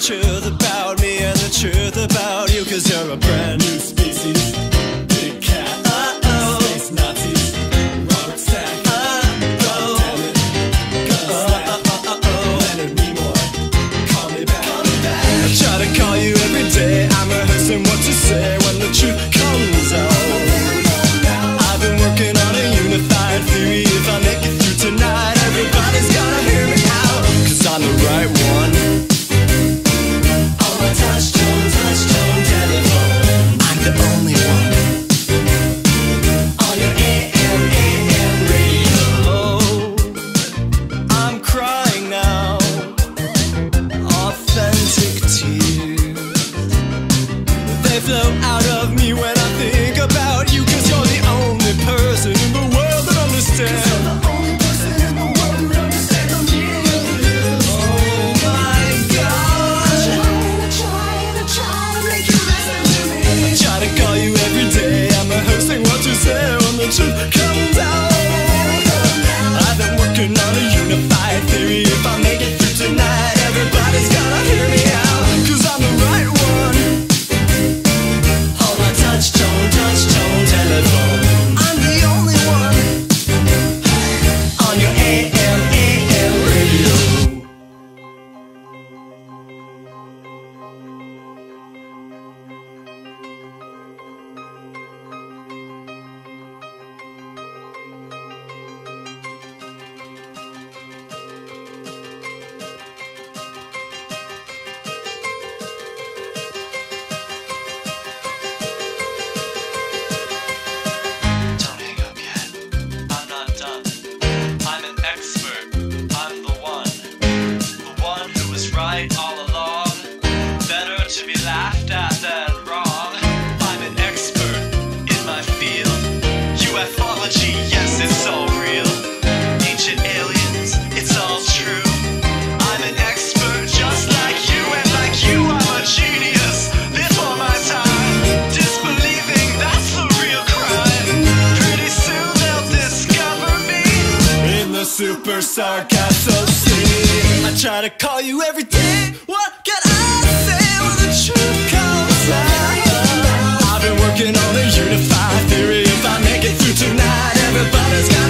truth about me and the truth about you, 'cause you're a brand new species. Big cat, space Nazis, rucksack, goddammit, gunslap, Leonard Nimoy, call me back. I try to call you every day, I'm rehearsing what to say when the truth comes out. I've been working on a unified theory. If I make it through tonight, everybody's gotta hear me out, 'cause I'm the right one. On my touch-tone telephone, I'm the only one. On your AM radio, I'm crying now. Authentic tears, they flow out of me when I think about you, 'cause you're the only person in the world that understands. The truth comes out. I've been working on a unified theory. If I make it through tonight, everybody's gotta hear me out, 'cause I'm the right one. On my touch-tone telephone, I'm the only one. On your AM radio. All along, better to be laughed at than wrong. I'm an expert in my field. UFOlogy, yes, it's all real. Ancient aliens, it's all true. I'm an expert just like you, and like you, I'm a genius before my time. Disbelieving, that's the real crime. Pretty soon they'll discover me In the super sargasso sea. I try to call you every day. What can I say when the truth comes out? I've been working on a unified theory. If I make it through tonight, everybody's got